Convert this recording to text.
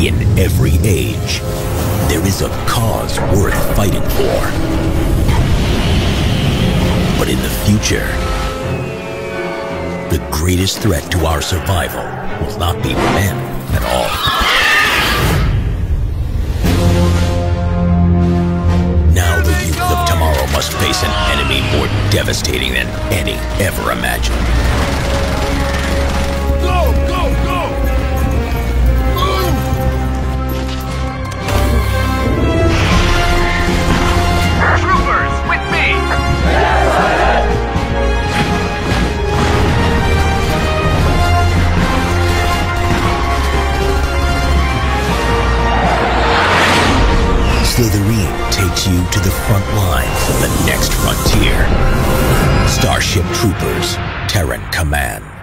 In every age, there is a cause worth fighting for. But in the future, the greatest threat to our survival will not be men at all. Now the youth of tomorrow must face an enemy more devastating than any ever imagined. Go, go, go! Troopers, with me! Slitherine takes you to the front lines of the next frontier. Starship Troopers, Terran Command.